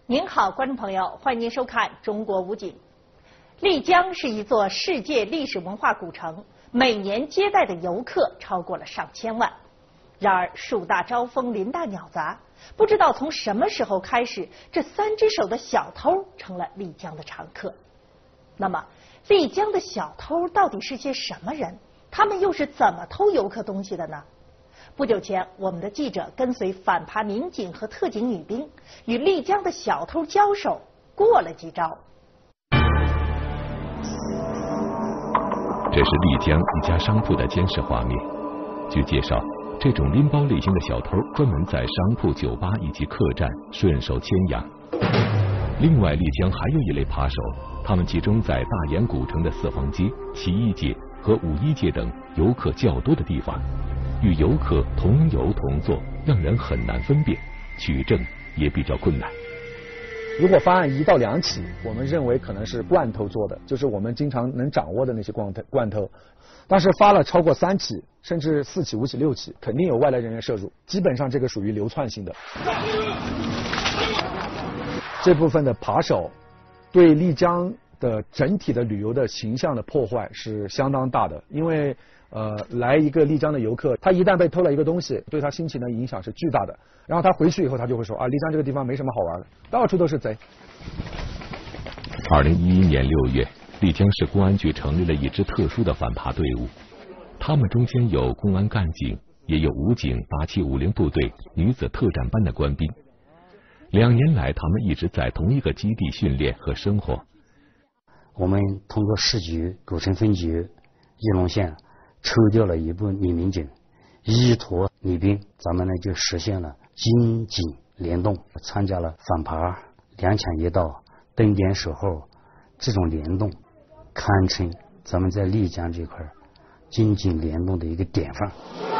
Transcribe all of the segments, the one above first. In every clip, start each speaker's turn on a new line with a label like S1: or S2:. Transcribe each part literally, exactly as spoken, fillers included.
S1: 您好，观众朋友，欢迎您收看《中国武警》。丽江是一座世界历史文化古城，每年接待的游客超过了上千万。然而树大招风，林大鸟杂，不知道从什么时候开始，这三只手的小偷成了丽江的常客。那么，丽江的小偷到底是些什么人？他们又是怎么偷游客东西的呢？不久前，我们的记者跟随反扒民警和特警女兵，与丽江的小偷交手，过了几招。
S2: 这是丽江一家商铺的监视画面。据介绍，这种拎包类型的小偷专门在商铺、酒吧以及客栈顺手牵羊。另外，丽江还有一类扒手，他们集中在大研古城的四方街、七一街和五一街等游客较多的地方。与游客同游同坐，让人很难分辨，取证也比较困难。
S3: 如果发案一到两起，我们认为可能是惯偷做的，就是我们经常能掌握的那些惯偷惯偷。但是发了超过三起，甚至四起、五起、六起，肯定有外来人员涉入，基本上这个属于流窜性的。这部分的扒手对丽江的整体的旅游的形象的破坏是相当大的，因为呃，来一个丽江的游客，他一旦被偷了一个东西，对他心情的影响是巨大的。然后他回去以后，他就会说啊，丽江这个地方没什么好玩的，到处都是贼。
S2: 二零一一年六月，丽江市公安局成立了一支特殊的反扒队伍，他们中间有公安干警，也有武警八七五零部队女子特战班的官兵。两年来，他们一直在同一个基地训练和生活。
S4: 我们通过市局、古城分局、翼龙县抽调了一部女民警，依托女兵，咱们呢就实现了军警联动，参加了反扒、两抢一盗、蹲点守候这种联动，堪称咱们在丽江这块军警联动的一个典范。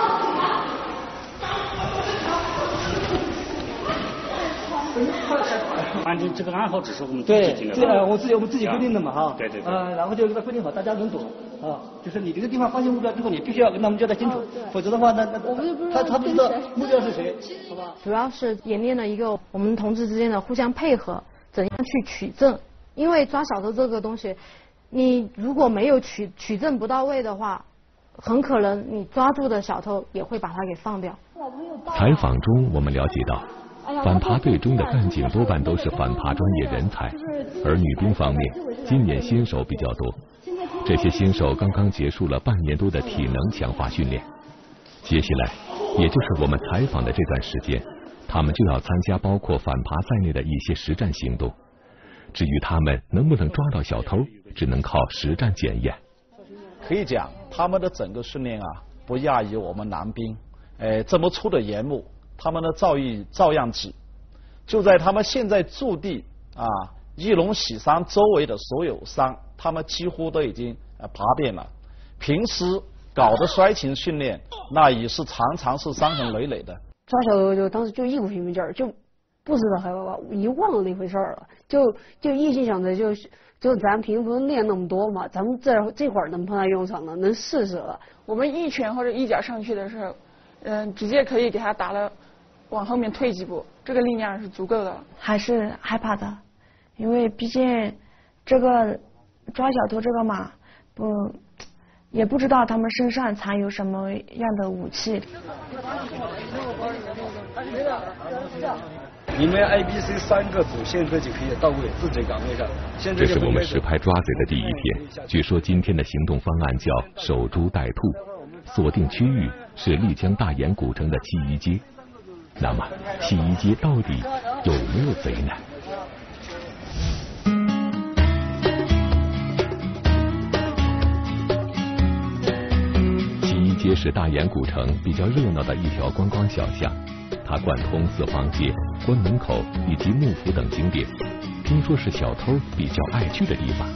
S5: 反正这个暗号只是我们自
S6: 对，
S5: 己定的。
S6: 对，呃，我自己我们自己规定的嘛，哈。
S5: 对对对。
S6: 呃，然后就给它规定好，大家能懂啊。就是你这个地方发现目标之后，你必须要跟他们交代清楚，否则的话，那那他他不知道目标是谁，好吧？
S7: 主要是演练了一个我们同志之间的互相配合，怎样去取证。因为抓小偷这个东西，你如果没有取取证不到位的话，很可能你抓住的小偷也会把他给放掉。
S2: 采访中，我们了解到，反扒队中的干警多半都是反扒专业人才，而女兵方面，今年新手比较多。这些新手刚刚结束了半年多的体能强化训练，接下来，也就是我们采访的这段时间，他们就要参加包括反扒在内的一些实战行动。至于他们能不能抓到小偷，只能靠实战检验。
S8: 可以讲，他们的整个训练啊，不亚于我们男兵。呃，这么粗的严目，他们的造诣照样挤。就在他们现在驻地啊，翼龙喜山周围的所有山，他们几乎都已经呃爬遍了。平时搞的摔擒训练，那也是常常是伤痕累累的。
S9: 抓小偷就当时就一股拼命劲儿，就不知道还遗忘了那回事儿了，就就一心想着就就咱平时不是练那么多嘛，咱们这这会儿能碰到用场了，能试试了。
S10: 我们一拳或者一脚上去的时候，嗯，直接可以给他打了，往后面退几步，这个力量是足够的。
S11: 还是害怕的，因为毕竟这个抓小偷这个嘛，不也不知道他们身上藏有什么样的武器。
S12: 你们 A、B、C 三个组现在就可以到位自己岗位上。现在
S2: 这是我们实拍抓贼的第一天。据说今天的行动方案叫守株待兔，锁定区域是丽江大研古城的七一街。那么七一街到底有没有贼呢？七一街是大研古城比较热闹的一条观光小巷，它贯通四方街、关门口以及幕府等景点，听说是小偷比较爱去的地方。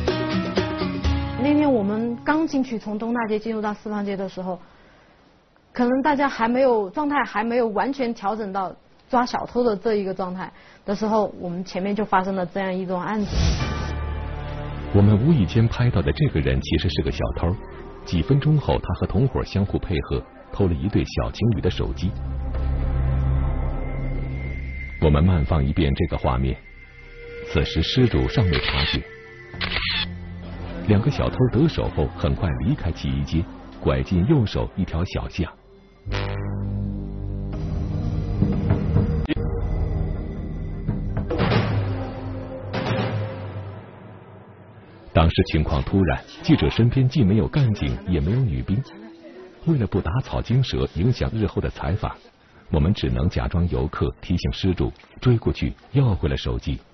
S7: 那天我们刚进去，从东大街进入到四方街的时候， 可能大家还没有状态还没有完全调整到抓小偷的这一个状态的时候，我们前面就发生了这样一宗案子。
S2: 我们无意间拍到的这个人其实是个小偷，几分钟后他和同伙相互配合，偷了一对小情侣的手机。我们慢放一遍这个画面，此时失主尚未察觉。两个小偷得手后很快离开洗衣街，拐进右手一条小巷。当时情况突然，记者身边既没有干警，也没有女兵。为了不打草惊蛇，影响日后的采访，我们只能假装游客，提醒失主，追过去要回了手机。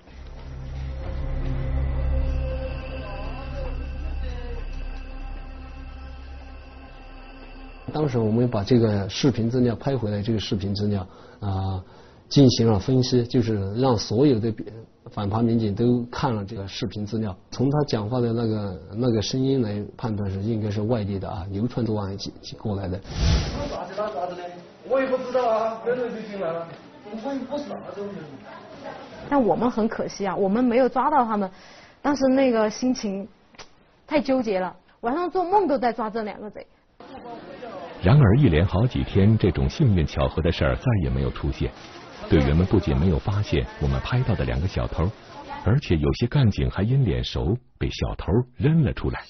S13: 当时我们把这个视频资料拍回来，这个视频资料啊、呃、进行了分析，就是让所有的反扒民警都看了这个视频资料，从他讲话的那个那个声音来判断是应该是外地的啊，流窜作案过来的。
S12: 咋子咋子的？我也不知道啊，人人就进来了，我我啥都没有。
S7: 但我们很可惜啊，我们没有抓到他们，当时那个心情太纠结了，晚上做梦都在抓这两个贼。
S2: 然而一连好几天，这种幸运巧合的事儿再也没有出现。队员们不仅没有发现我们拍到的两个小偷，而且有些干警还因脸熟被小偷认了出来。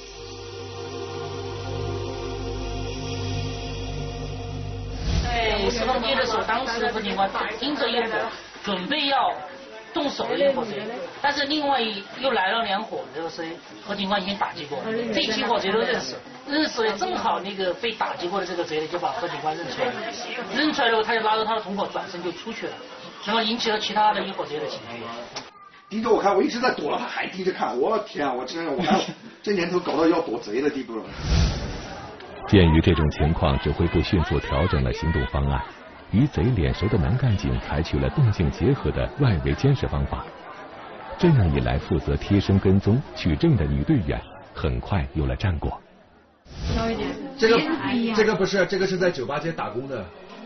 S14: 在释放街的时候，当时何警官盯着一伙准备要动手的一伙贼，但是另外又来了两伙，这个是何警官已经打击过，这几伙贼都认识，认识正好那个被打击过的这个贼呢，就把何警官认出来了，认出来后他就拉着他的同伙转身就出去了，然后引起了其他的一伙贼的情绪。
S15: 盯着我看，我一直在躲了，他还盯着看，我天啊，我真我还这年头搞到要躲贼的地步了。
S2: 鉴于这种情况，指挥部迅速调整了行动方案，与贼脸熟的男干警采取了动静结合的外围监视方法。这样一来，负责贴身跟踪取证的女队员很快有了战果。
S16: 这个这个不是，这个是在酒吧街打工的。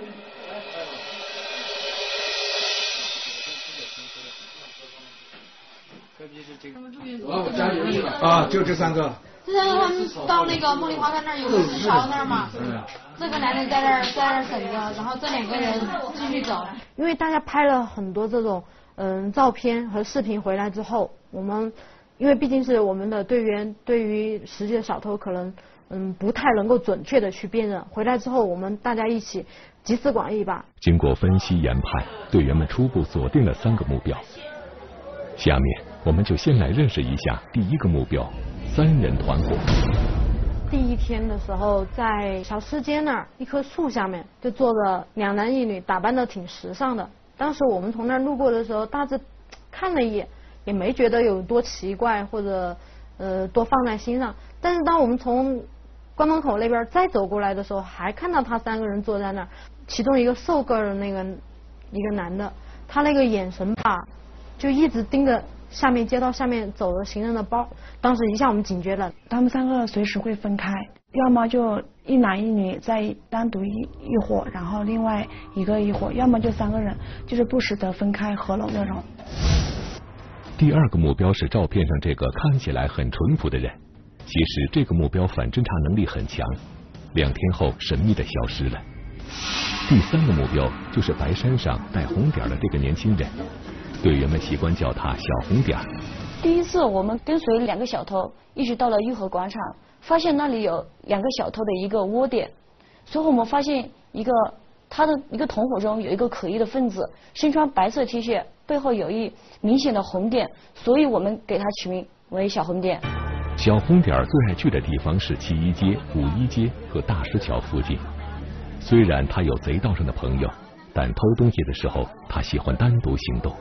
S17: 我加油去了
S16: 啊！就这三个。
S17: 之前他们到那个茉莉花开那儿有个石桥那儿嘛，这个男的在那儿在那儿等着，然后这两个人继续走。
S7: 因为大家拍了很多这种嗯照片和视频回来之后，我们因为毕竟是我们的队员，对于实际的小偷可能嗯不太能够准确的去辨认。回来之后，我们大家一起集思广益吧。
S2: 经过分析研判，队员们初步锁定了三个目标。下面我们就先来认识一下第一个目标——三人团伙。
S7: 第一天的时候，在小吃街那儿一棵树下面，就坐着两男一女，打扮的挺时尚的。当时我们从那儿路过的时候，大致看了一眼，也没觉得有多奇怪或者呃多放在心上。但是当我们从关门口那边再走过来的时候，还看到他三个人坐在那儿，其中一个瘦个儿的那个一个男的，他那个眼神吧，就一直盯着下面街道下面走的行人的包，当时一下我们警觉了，
S11: 他们三个随时会分开，要么就一男一女在单独一一伙，然后另外一个一伙，要么就三个人，就是不时的分开合拢那种。
S2: 第二个目标是照片上这个看起来很淳朴的人，其实这个目标反侦查能力很强，两天后神秘的消失了。第三个目标就是白衫上带红点的这个年轻人，队员们习惯叫他小红点。
S18: 第一次我们跟随两个小偷一直到了玉河广场，发现那里有两个小偷的一个窝点，随后我们发现一个他的一个同伙中有一个可疑的分子，身穿白色 T 恤，背后有一明显的红点，所以我们给他取名为小红点。
S2: 小红点最爱去的地方是七一街、五一街和大石桥附近。虽然他有贼道上的朋友，但偷东西的时候他喜欢单独行动。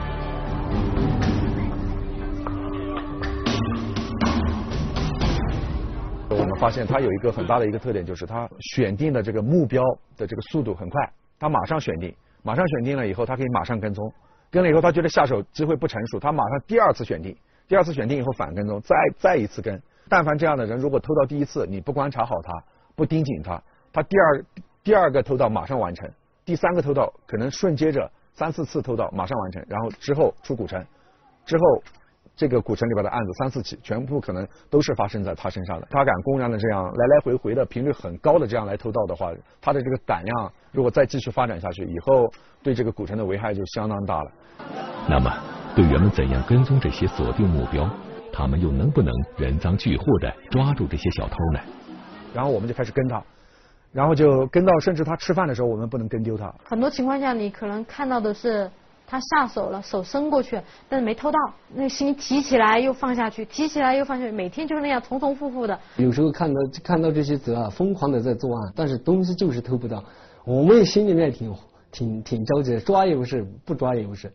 S3: 我们发现他有一个很大的一个特点，就是他选定的这个目标的这个速度很快，他马上选定，马上选定了以后，他可以马上跟踪，跟了以后他觉得下手机会不成熟，他马上第二次选定，第二次选定以后反跟踪，再再一次跟。但凡这样的人，如果偷到第一次，你不观察好他，不盯紧他， 他第二第二个偷盗马上完成，第三个偷盗可能顺接着三四次偷盗马上完成，然后之后出古城，之后这个古城里边的案子三四起，全部可能都是发生在他身上的。他敢公然的这样来来回回的频率很高的这样来偷盗的话，他的这个胆量如果再继续发展下去，以后对这个古城的危害就相当大了。
S2: 那么队员们怎样跟踪这些锁定目标？他们又能不能人赃俱获的抓住这些小偷呢？
S3: 然后我们就开始跟他，然后就跟到甚至他吃饭的时候，我们不能跟丢他。
S7: 很多情况下，你可能看到的是他下手了，手伸过去，但是没偷到，那个心提起来又放下去，提起来又放下去，每天就是那样重重复复的。
S13: 有时候看到看到这些贼啊，疯狂的在作案，但是东西就是偷不到，我们心里面挺挺挺着急，抓也不是，不抓也不是。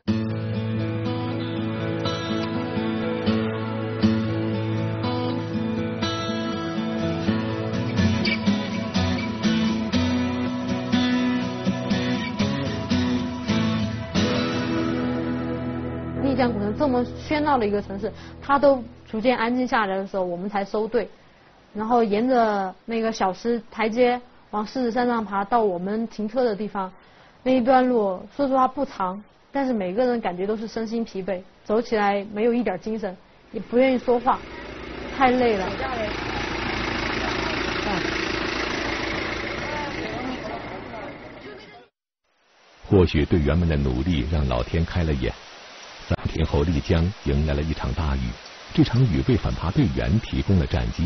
S7: 丽江古城这么喧闹的一个城市，它都逐渐安静下来的时候，我们才收队，然后沿着那个小石台阶往狮子山上爬，到我们停车的地方。那一段路说实话不长，但是每个人感觉都是身心疲惫，走起来没有一点精神，也不愿意说话，太累了。
S2: 或许队员们的努力让老天开了眼，三天后丽江迎来了一场大雨，这场雨为反扒队员提供了战机。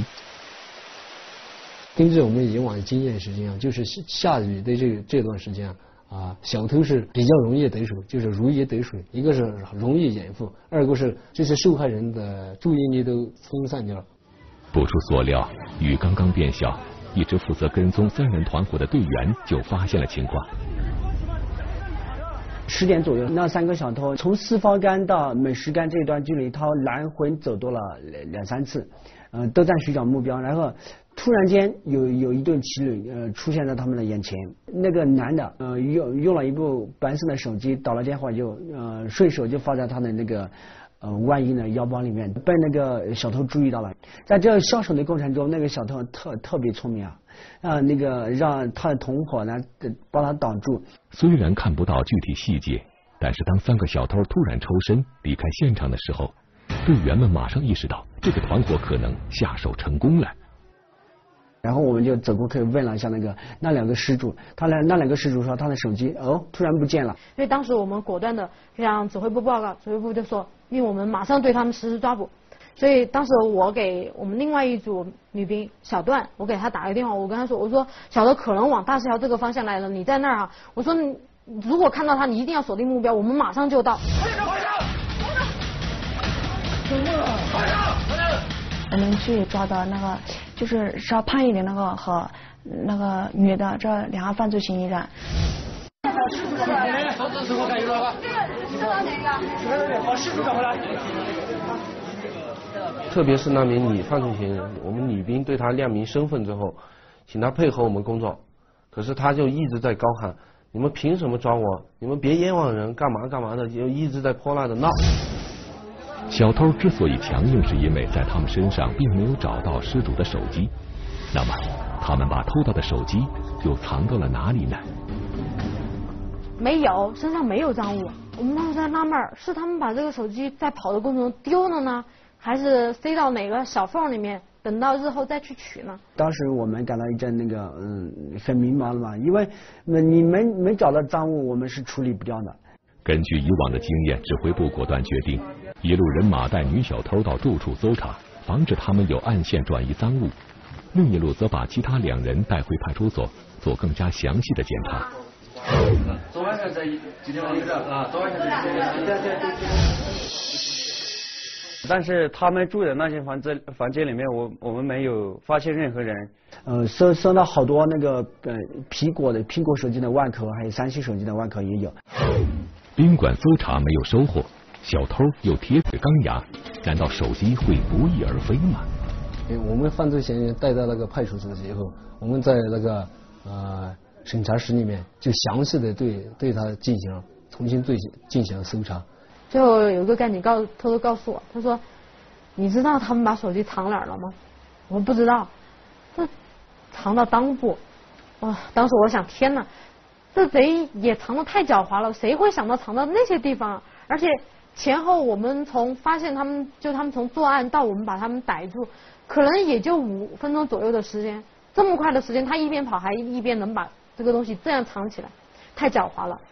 S13: 根据我们以往的经验，实际上就是下雨的这这段时间啊，小偷是比较容易得手，就是如鱼得水。一个是容易掩护，二个是这些受害人的注意力都分散掉了。
S2: 不出所料，雨刚刚变小，一直负责跟踪三人团伙的队员就发现了情况。
S19: 十点左右，那三个小偷从四方杆到美食杆这一段距离，他来回走多了两两三次，呃，都在寻找目标。然后突然间有有一对情侣呃出现在他们的眼前。那个男的呃用用了一部白色的手机打了电话就，就呃顺手就放在他的那个呃外衣的腰包里面，被那个小偷注意到了。在这销售的过程中，那个小偷特特别聪明啊。啊，那个让他的同伙呢帮他挡住。
S2: 虽然看不到具体细节，但是当三个小偷突然抽身离开现场的时候，队员们马上意识到这个团伙可能下手成功了。
S19: 然后我们就走过去问了一下那个那两个失主，他那那两个失主说他的手机哦突然不见了。
S7: 因为当时我们果断的向指挥部报告，指挥部就说，因为我们马上对他们实施抓捕。所以当时我给我们另外一组女兵小段，我给她打个电话，我跟她说，我说小偷可能往大石桥这个方向来了，你在那儿啊，我说你如果看到他，你一定要锁定目标，我们马上就到。
S11: 我们去抓的那个就是稍胖一点那个和那个女的这两个犯罪嫌疑人。
S20: 特别是那名女犯罪嫌疑人，我们女兵对她亮明身份之后，请她配合我们工作，可是她就一直在高喊：“你们凭什么抓我？你们别冤枉人，干嘛干嘛的，就一直在泼辣的闹。”
S2: 小偷之所以强硬，是因为在他们身上并没有找到失主的手机。那么，他们把偷到的手机又藏到了哪里呢？
S7: 没有，身上没有赃物。我们当时在纳闷，是他们把这个手机在跑的过程中丢了呢，还是塞到哪个小缝里面，等到日后再去取呢？
S19: 当时我们感到一阵那个嗯很迷茫了嘛，因为你没没找到赃物，我们是处理不掉的。
S2: 根据以往的经验，指挥部果断决定，一路人马带女小偷到住处搜查，防止他们有暗线转移赃物；另一路则把其他两人带回派出所，做更加详细的检查。
S12: 昨晚上在今天晚上啊，昨晚上在对对对。
S21: 但是他们住的那些房子房间里面，我我们没有发现任何人。
S19: 呃，搜搜到好多那个呃苹果的苹果手机的外壳，还有三星手机的外壳也有。
S2: 宾馆搜查没有收获，小偷又铁嘴钢牙，难道手机会不翼而飞吗？
S13: 我们犯罪嫌疑人带到那个派出所以后，我们在那个呃审查室里面就详细的对对他进行重新对进行搜查。
S7: 最后有一个干警告偷偷告诉我，他说：“你知道他们把手机藏哪儿了吗？”我不知道，他藏到裆部。我哦，当时我想，天哪，这贼也藏得太狡猾了，谁会想到藏到那些地方？而且前后我们从发现他们，就他们从作案到我们把他们逮住，可能也就五分钟左右的时间，这么快的时间，他一边跑还一边能把这个东西这样藏起来，太狡猾了。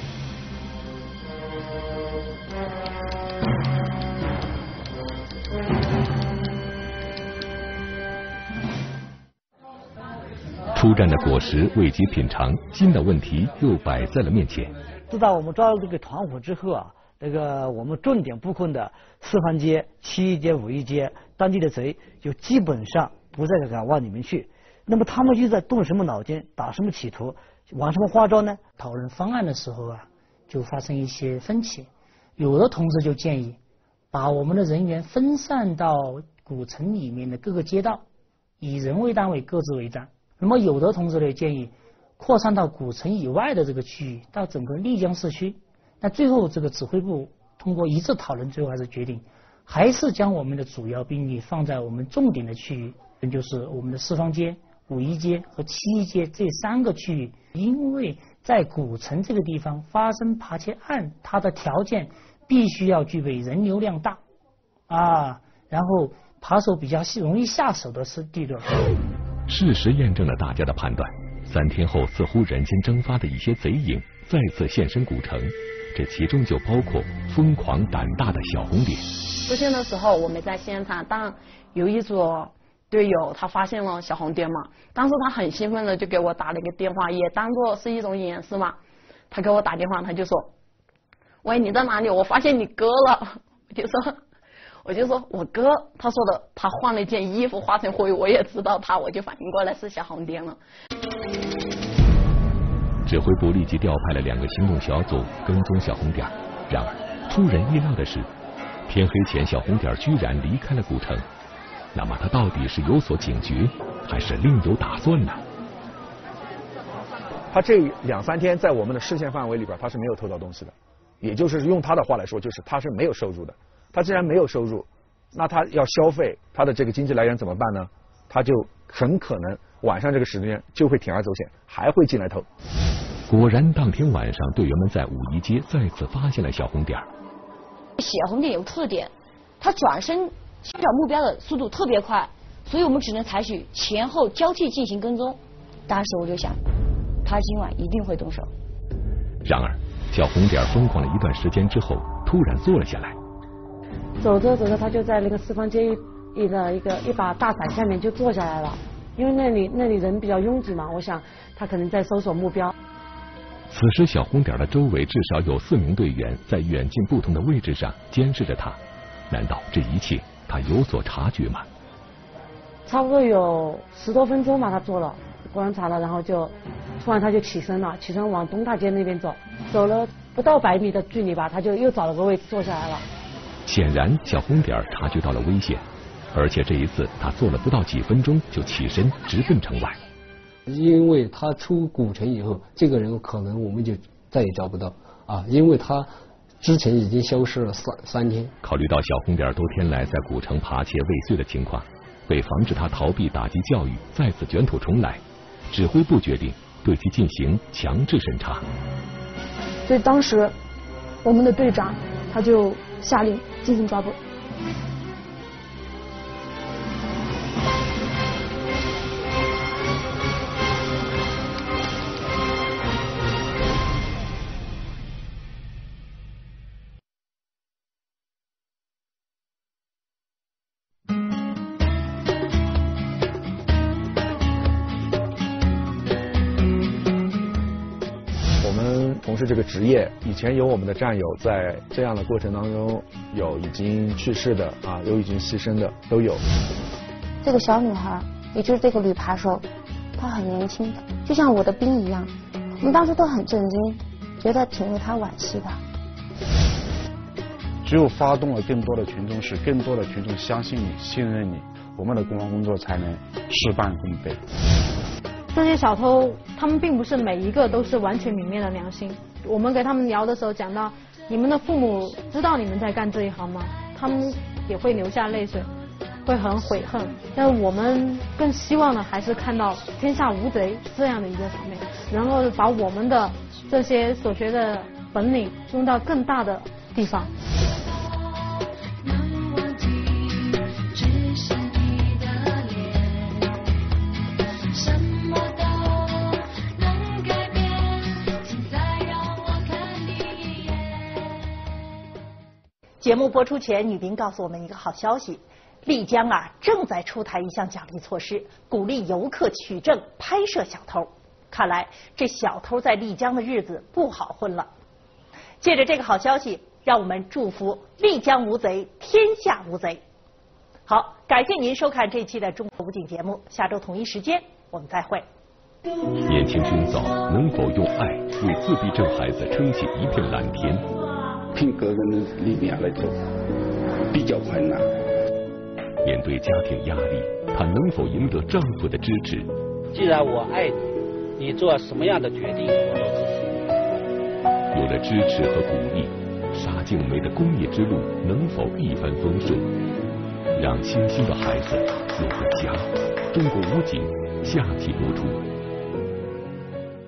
S2: 出战的果实未及品尝，新的问题又摆在了面前。
S6: 自打我们抓到这个团伙之后啊，那个我们重点布控的四方街、七一街、五一街，当地的贼就基本上不再敢往里面去。那么他们就在动什么脑筋，打什么企图，玩什么花招呢？
S1: 讨论方案的时候啊，就发生一些分歧。有的同志就建议把我们的人员分散到古城里面的各个街道，以人为单位各自为战。那么有的同志呢建议扩散到古城以外的这个区域，到整个丽江市区。那最后这个指挥部通过一致讨论，最后还是决定，还是将我们的主要兵力放在我们重点的区域，也就是我们的四方街、五一街和七一街这三个区域。因为在古城这个地方发生扒窃案，它的条件必须要具备人流量大啊，然后扒手比较容易下手的是地段。
S2: 事实验证了大家的判断，三天后似乎人间蒸发的一些贼影再次现身古城，这其中就包括疯狂胆大的小红脸。
S22: 出现的时候我没在现场，但有一组队友他发现了小红点嘛，当时他很兴奋的就给我打了一个电话，也当做是一种演示嘛。他给我打电话，他就说：“喂，你在哪里？我发现你哥了。”我就说。我就说我哥，他说的他换了一件衣服化成灰，我也知道他，我就反应过来是小红点了。
S2: 指挥部立即调派了两个行动小组跟踪小红点，然而出人意料的是，天黑前小红点居然离开了古城。那么他到底是有所警觉，还是另有打算呢？
S3: 他这两三天在我们的视线范围里边，他是没有偷到东西的，也就是用他的话来说，就是他是没有收入的。他既然没有收入，那他要消费，他的这个经济来源怎么办呢？他就很可能晚上这个时间就会铤而走险，还会进来偷。
S2: 果然，当天晚上，队员们在五一街再次发现了小红点。
S18: 小红点有特点，它转身寻找目标的速度特别快，所以我们只能采取前后交替进行跟踪。当时我就想，他今晚一定会动手。
S2: 然而，小红点疯狂了一段时间之后，突然坐了下来。
S9: 走着走着，他就在那个四方街一一个一个一把大伞下面就坐下来了，因为那里那里人比较拥挤嘛，我想他可能在搜索目标。
S2: 此时小红点的周围至少有四名队员在远近不同的位置上监视着他，难道这一切他有所察觉吗？
S9: 差不多有十多分钟吧，他坐了观察了，然后就突然他就起身了，起身往东大街那边走，走了不到百米的距离吧，他就又找了个位置坐下来了。
S2: 显然小红点察觉到了危险，而且这一次他坐了不到几分钟就起身直奔城外。
S13: 因为他出古城以后，这个人可能我们就再也找不到啊，因为他之前已经消失了三三天。
S2: 考虑到小红点多天来在古城扒窃未遂的情况，为防止他逃避打击教育再次卷土重来，指挥部决定对其进行强制审查。
S11: 所以当时我们的队长他就下令进行抓捕。
S3: 从事这个职业，以前有我们的战友在这样的过程当中，有已经去世的啊，有已经牺牲的都有。
S23: 这个小女孩，也就是这个女扒手，她很年轻，就像我的兵一样。我们当时都很震惊，觉得挺为她惋惜的。
S21: 只有发动了更多的群众，使更多的群众相信你、信任你，我们的公安工作才能事半功倍。
S7: 这些小偷，他们并不是每一个都是完全泯灭了良心。我们给他们聊的时候讲到，你们的父母知道你们在干这一行吗？他们也会流下泪水。 会很悔恨。但我们更希望的还是看到天下无贼这样的一个场面，然后把我们的这些所学的本领用到更大的地方。
S4: 节目播出前，女兵告诉我们一个好消息：丽江啊正在出台一项奖励措施，鼓励游客取证拍摄小偷。看来这小偷在丽江的日子不好混了。借着这个好消息，让我们祝福丽江无贼，天下无贼。好，感谢您收看这一期的中国武警节目，下周同一时间我们再会。
S2: 年轻军嫂能否用爱为自闭症孩子撑起一片蓝天？
S5: 凭个人的力量来做，比较困难。
S2: 面对家庭压力，她能否赢得丈夫的支持？
S8: 既然我爱你，你做什么样的决定我都支持。
S2: 有了支持和鼓励，沙静梅的公益之路能否一帆风顺？让清新的孩子有个家。中国武警下期播出。